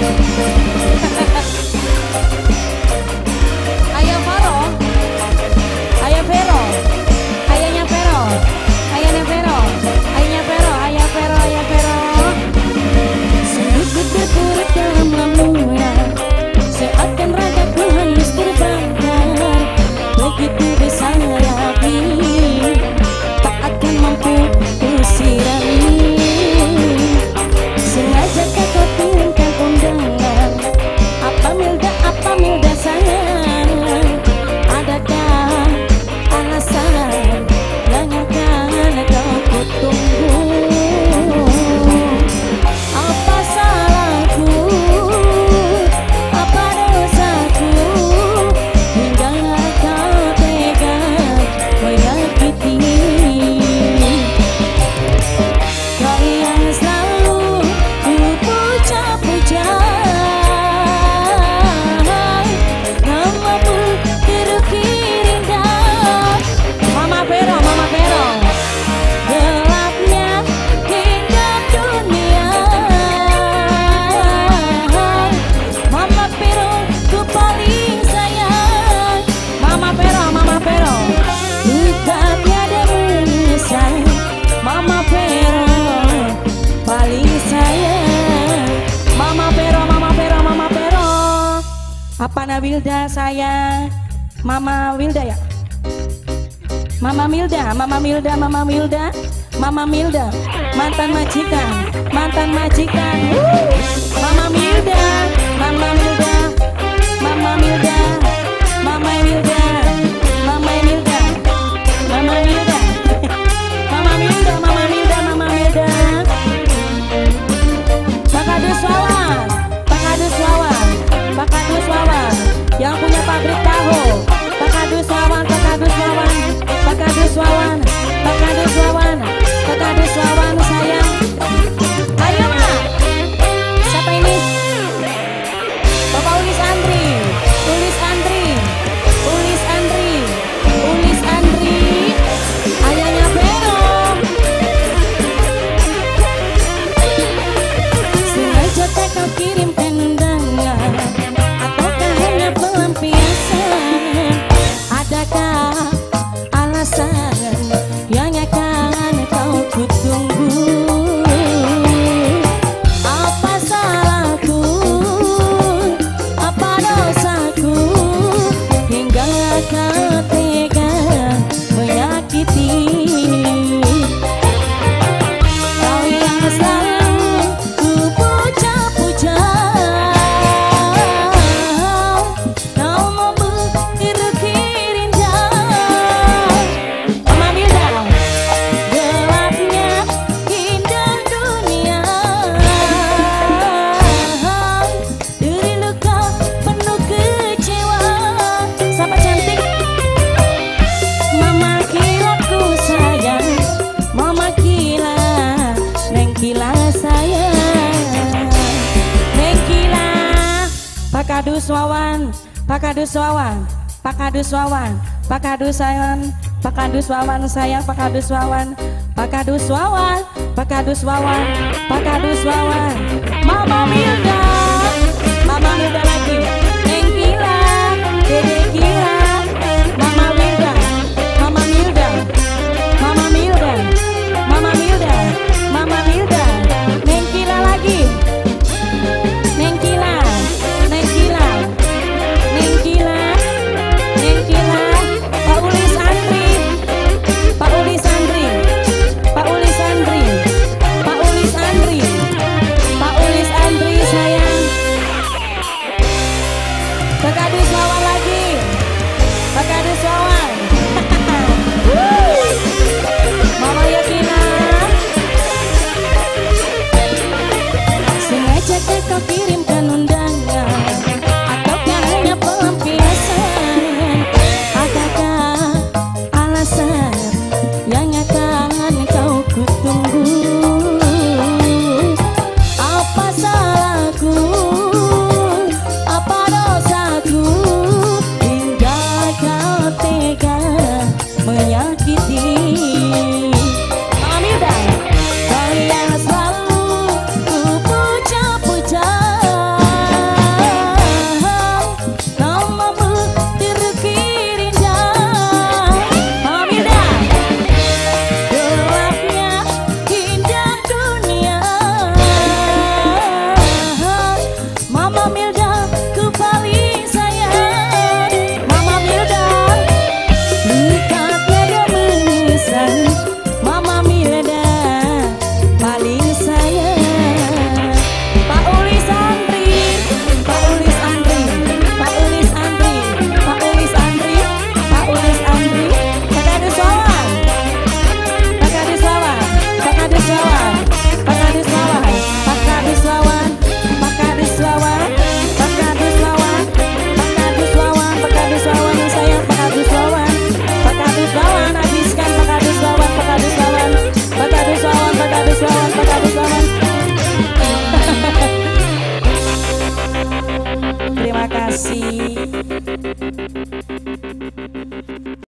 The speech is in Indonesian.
Ayah Vero, ayah Vero, ayahnya Vero, ayahnya Vero, ayahnya Vero, ayah Vero, ayah Vero. Sedikit berkurut dalam lamunan, seakan ragaku hangus terbakar. Begitu besar api, tak akan mampu kusirami. Sengaja kau turunkan undangan. Apa Milda sayang? Adakah alasan yang akan kau kutunggu? Apa salahku? Apa dosaku? Hingga kau tega menyakiti. Kau yang selalu ku puja-puja, namamu terukir indah. Mama Vero, Mama Vero. Gelapnya hingga dunia, Mama Vero ku paling sayang. Mama Vero, Mama Vero. Kita tiada menyesal, Mama Vero paling sayang. Mama Vero, Mama Vero, Mama Vero. Apa Nabilda sayang? Mama Wilda ya? Mama Milda, Mama Milda, Mama Milda, Mama Milda, mantan majikan, mantan majikan. Mama Milda, Mama Milda, Mama Milda, Mama Milda, Mama Milda, Mama Milda, Mama Milda, Mama Milda, Mama Milda. Pak Kadus Wawan, Pak Kadus Wawan, Pak Kadus Wawan, yang punya pabrik tahu. Pak Kadus Wawan, Pak Kadus Wawan, Pak Kadus Wawan, Pak Kadus Wawan, Pak Kadus Wawan sayang. Ayo nak, siapa ini? Bapak Ulis Andri, Ulis Andri, Ulis Andri, Ulis Andri, ayahnya Vero. Sengaja tak kau kirimkan undangan, ataukah hanya pelampiasan? Adakah alasan yang akan kau kutunggu? Apa salahku? Apa dosaku? Hingga kau tega menyakiti. Kau yang selalu ku puja-puja, namamu terukir indah. Mama Milda, gelapnya indah dunia, dari luka penuh kecewa. Siapa cantik? Mama Kila ku sayang, Mama Kila, Neng Kila sayang, Neng Kila. Pak Kadus Wawan, Pak Kadus Wawan, Pak Kadus Wawan, Pak Kadus sayang, Pak Kadus Wawan sayang, Pak Kadus Wawan, Pak Kadus Wawan, Pak Kadus Wawan, Pak Kadus Wawan. Mama Milda, Mama Milda lagi, Neng Kila, Dede Kila, Mama Milda, Mama Milda, Mama Milda, Mama Milda, Mama Milda, Neng Kila lagi, Neng Kila, Neng Kila, Neng Kila, Neng Kila. Pak Ulis Andri, Pak Ulis Andri, Pak Ulis Andri, Pak Ulis Andri, Pak Ulis Andri sayang. Pak Kadus Wawan lagi, Pak Kadus Wawan. Mama Yakina. Sengaja kau kirimkan undangan, ataukah hanya pelampiasan? Adakah alasan yang akan kau kutunggu? Apa salahku? Apa dosaku? Hingga kau tega menyakiti. Mama Milda, kau yang selalu ku puja-puja, kasih.